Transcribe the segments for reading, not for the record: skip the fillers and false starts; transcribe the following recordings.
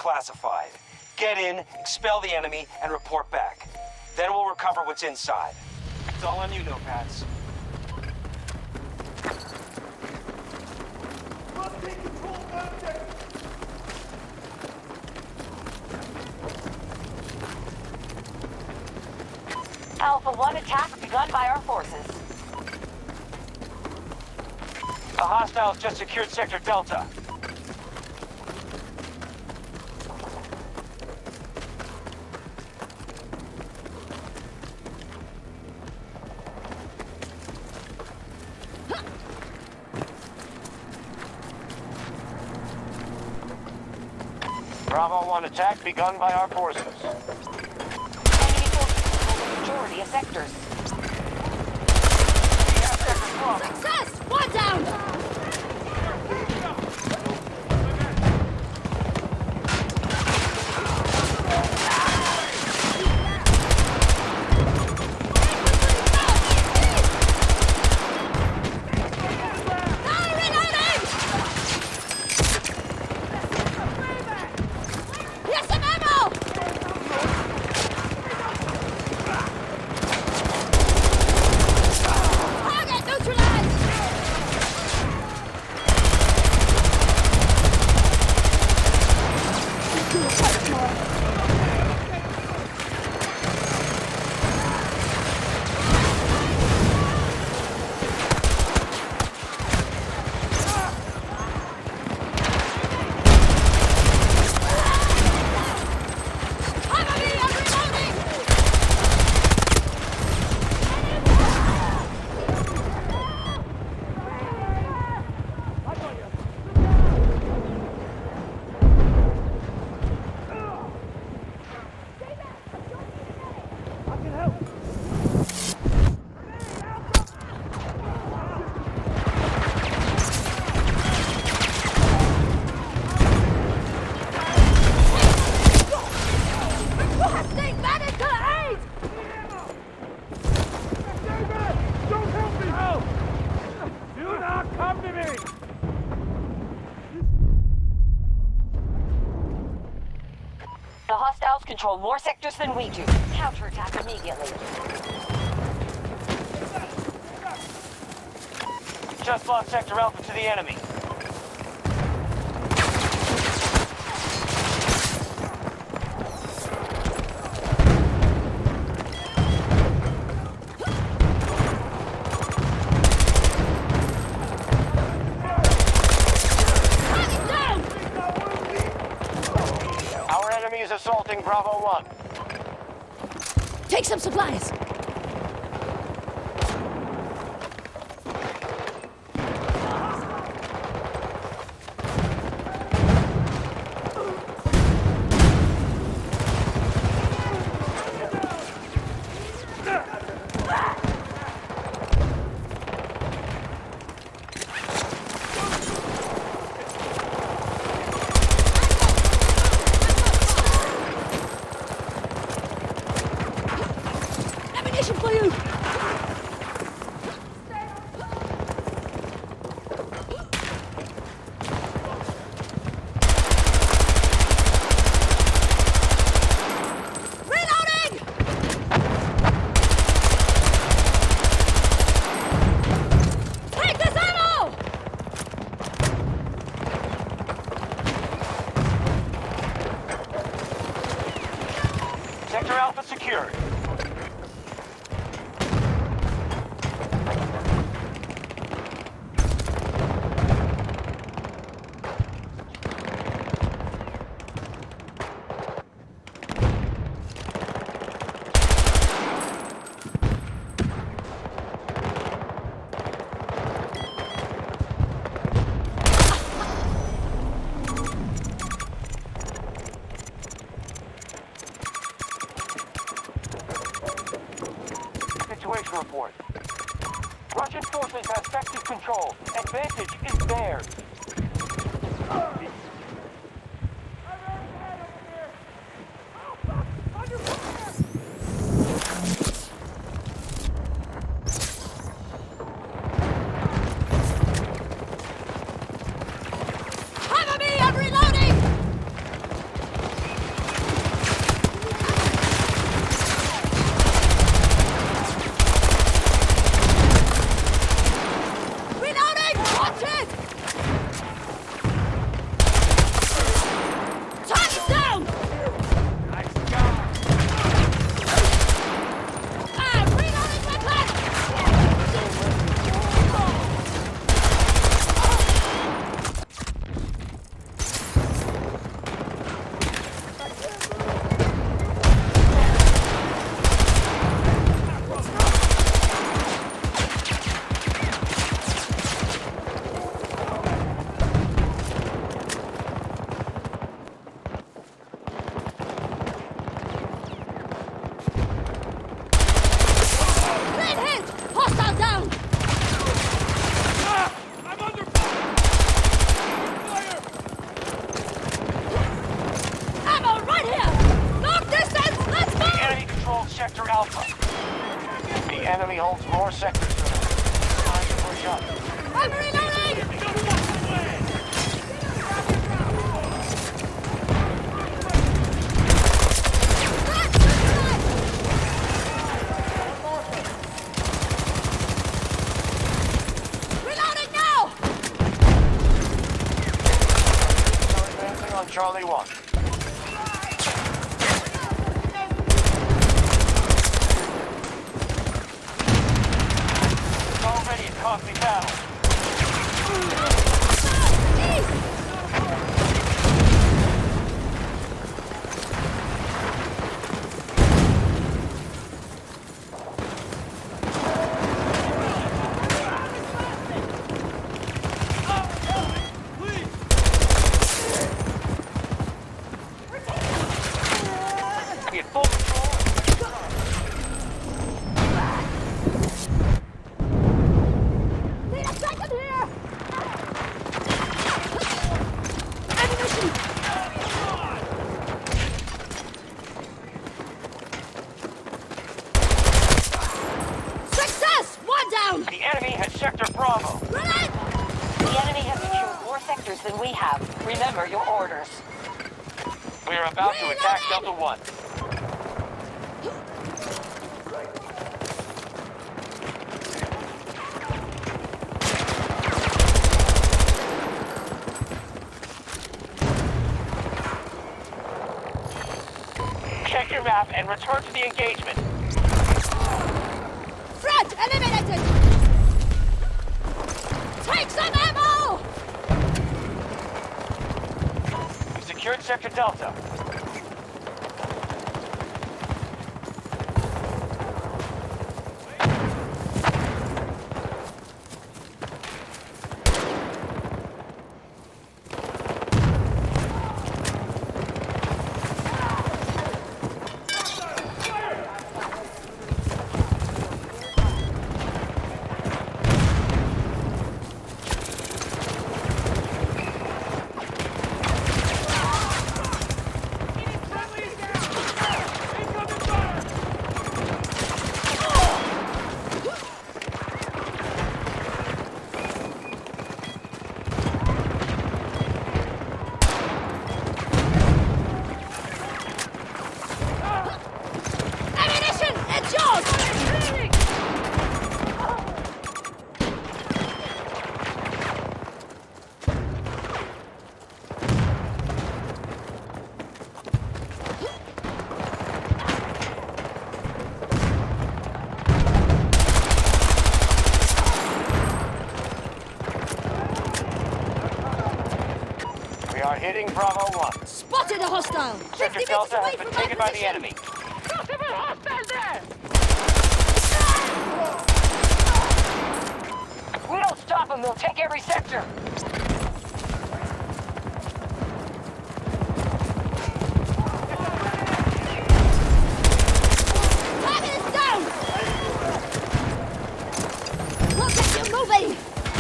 classified. Get in, expel the enemy, and report back. Then we'll recover what's inside. It's all on you, Notepads. Alpha 1 attack begun by our forces. The hostiles just secured Sector Delta. Bravo 1 attack begun by our forces. Enemy forces control the majority of sectors. We have Sector 12. Success! One down! The hostiles control more sectors than we do. Counterattack immediately. Just lost Sector Alpha to the enemy. Our enemy is assaulting Bravo 1. Take some supplies! Ammunition for you! Reloading! Take this ammo! Sector Alpha secured. Situation report. Russian forces have sector control. Advantage is theirs. Cover me! I'm reloading! Sector Alpha. The enemy holds more sectors than us. Time to push up. I'm reloading! Reloading now! Advancing on Charlie 1. It's already a costly battle. Be at full control. Need a second here! Ammunition! Success! One down! The enemy has Sector Bravo. Grenade! The enemy has secured more sectors than we have. Remember your orders. We are about to attack Delta 1. Check your map and return to the engagement. Front eliminated! Take some ammo! We secured Sector Delta. Ammunition! It's yours! We are hitting Bravo 1. Spotted a hostile! 50 Sector meters Delta away has been from my taken by the position. enemy. We don't stop them, they'll take every sector. Target is down! Look at you moving!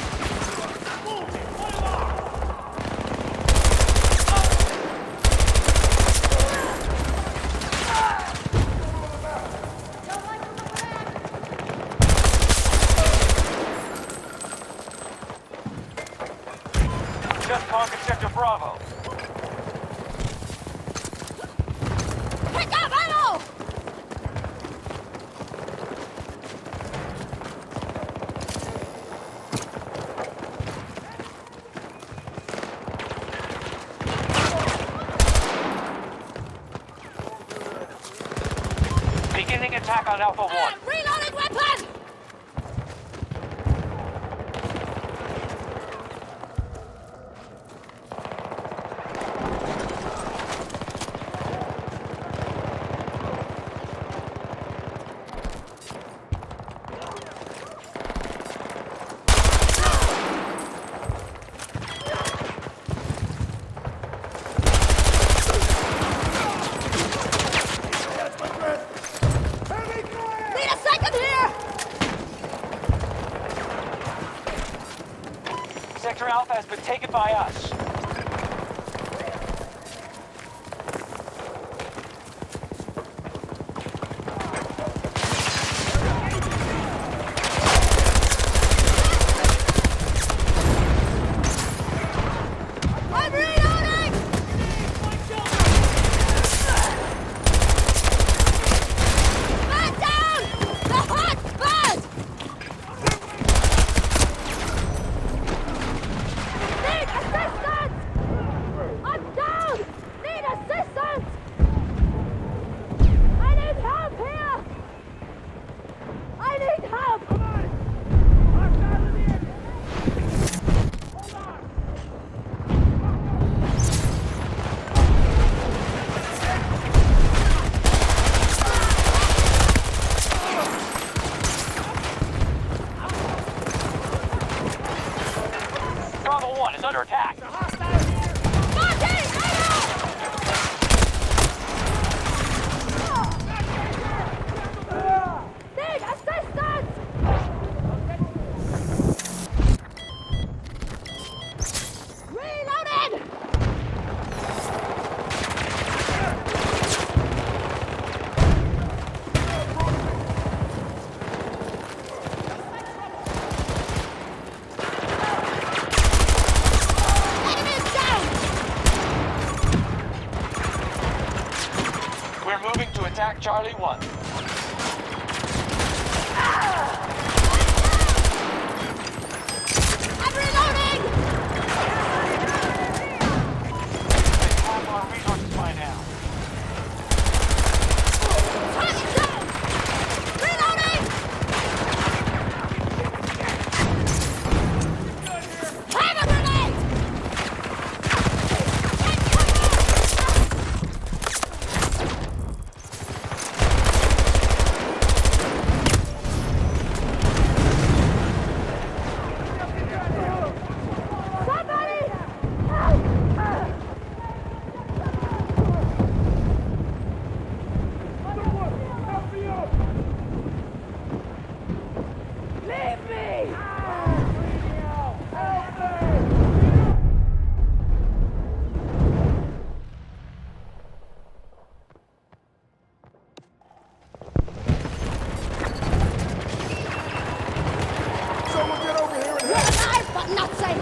Just conquered Sector Bravo. Pick up ammo! Beginning attack on Alpha 1. Reloading weapon! Need a second here! Sector Alpha has been taken by us. are moving to attack Charlie 1. I'm reloading! They have our resources by now. Target down! Reloading! Have a grenade! Take somebody! Help! Leave me! Someone get over here and You're alive, but not safe!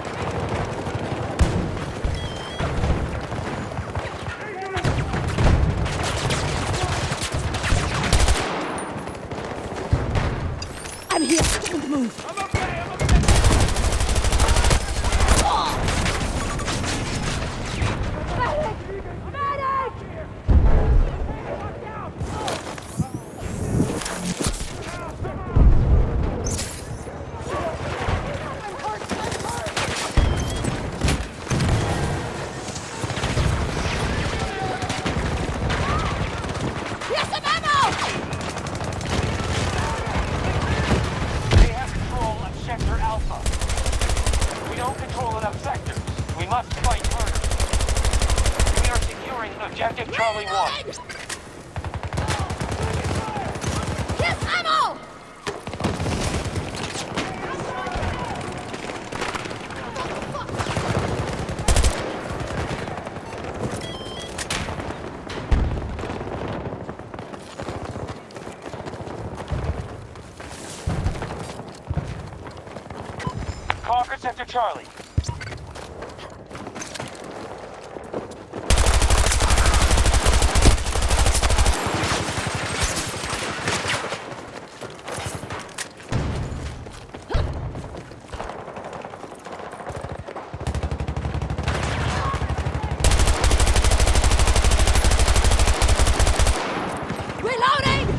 I'm here. Get on the move. I'm okay. Medic! Medic! Here's some ammo! They have control of Sector Alpha. We don't control enough sectors. We must fight harder. We are securing Objective Charlie 1. Reloading! Here's ammo! Conquer Sector Charlie. Reloading!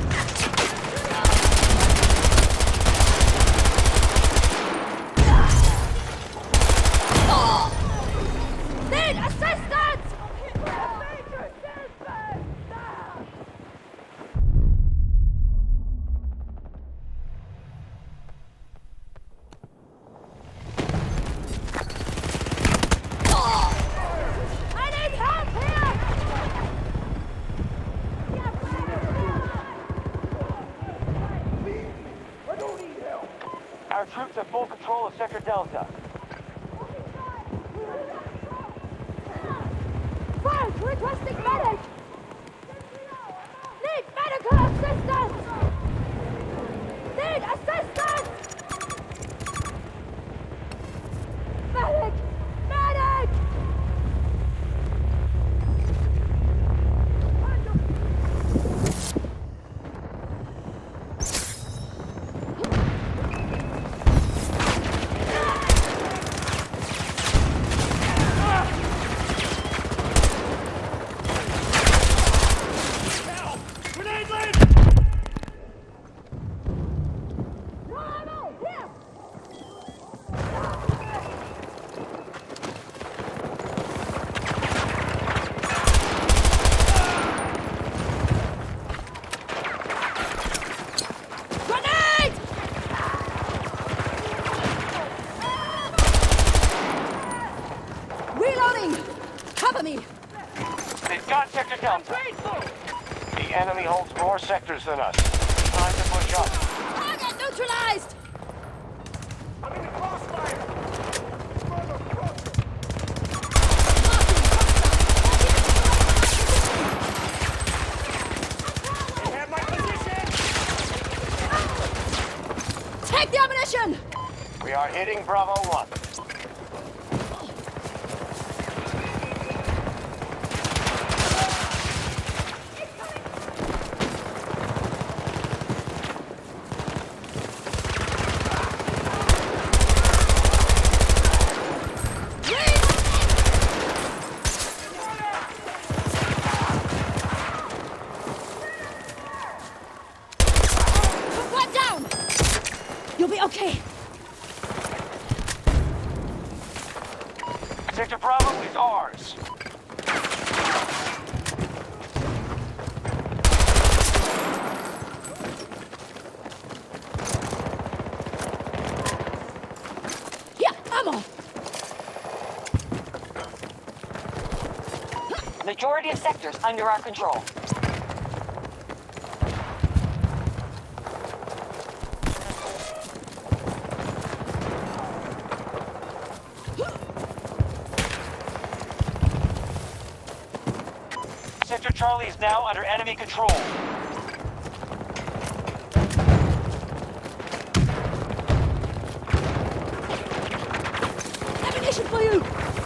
Need assistance! I need help here! Our troops have full control of Sector Delta. Frank, requesting medic! Need medical assistance! Need assistance! Medic! Medic! The enemy holds more sectors than us. Time to push up. Target neutralized! I'm in the crossfire! Further closer! They have my position! Take the ammunition! We are hitting Bravo 1. Okay. Sector Bravo is ours. Here, ammo. Majority of sectors under our control. Sector Charlie is now under enemy control. Ammunition for you.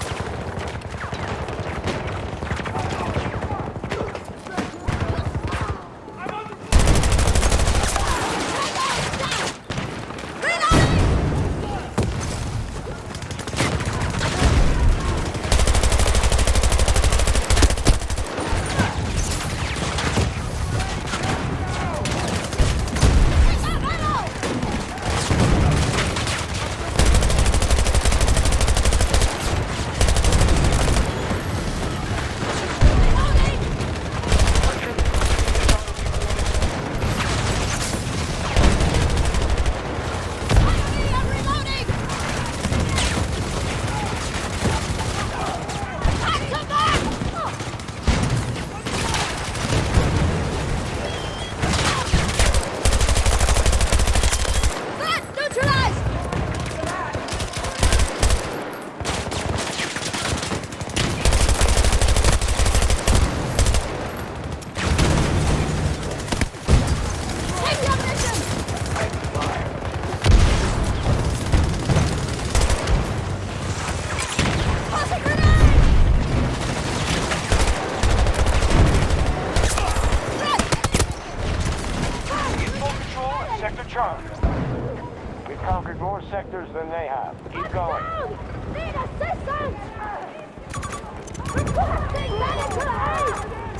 We've conquered more sectors than they have. Keep going. Need assistance! Requesting medical aid!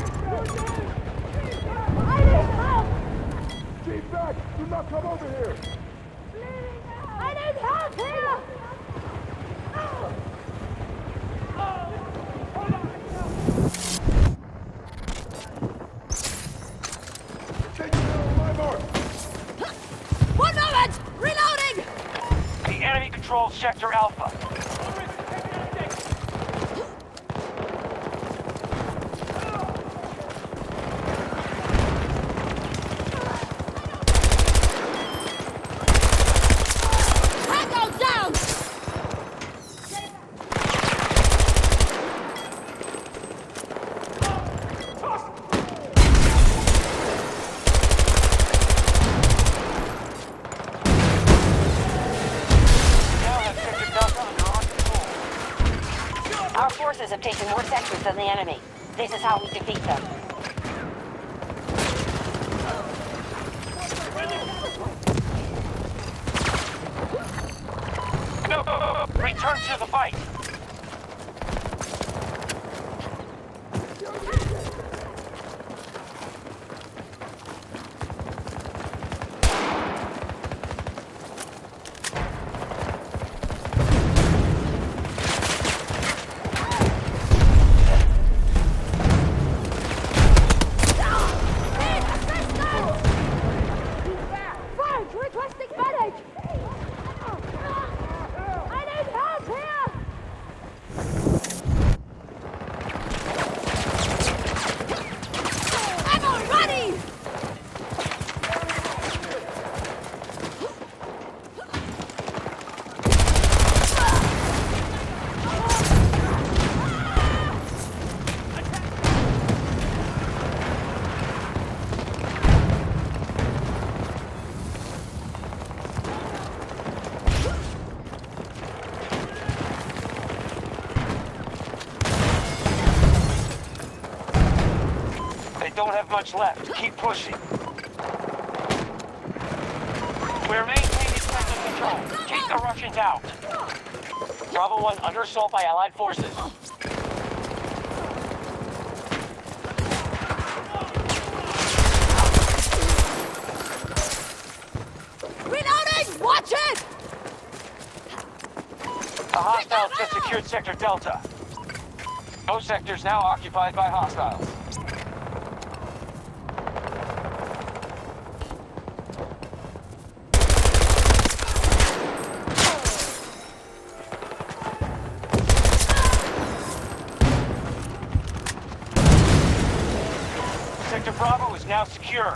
I need help! Keep back! Do not come over here! I need help here! Take it down, my mark! 1 moment! Reloading! The enemy controls Sector Alpha. Tango down! Our forces have taken more sectors than the enemy. This is how we defeat them. No! Return to the fight! Frank, requesting medic! I need help here! Ammo ready! They don't have much left. Keep pushing. We're maintaining sector control. Keep the Russians out. Bravo 1 under assault by Allied forces. Reloading! Watch it! secured Sector Delta. Those sectors now occupied by hostiles. Sector Bravo is now secure.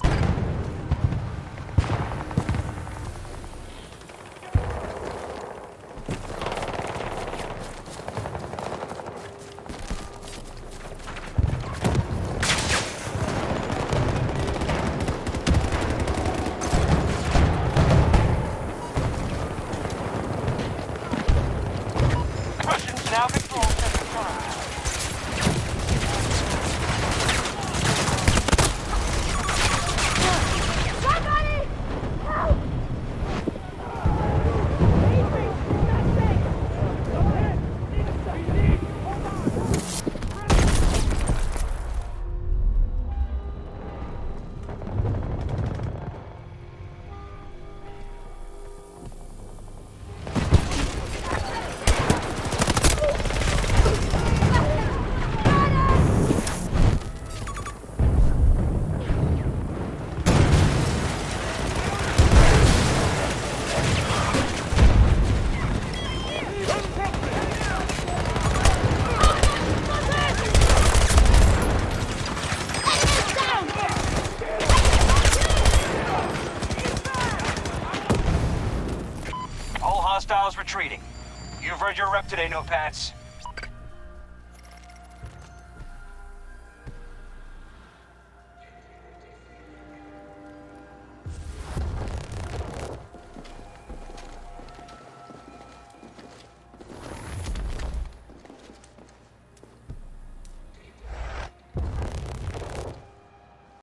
Russians now control Sector Bravo. Somebody! Help! All hostiles retreating. You've earned your rep today, Notepads.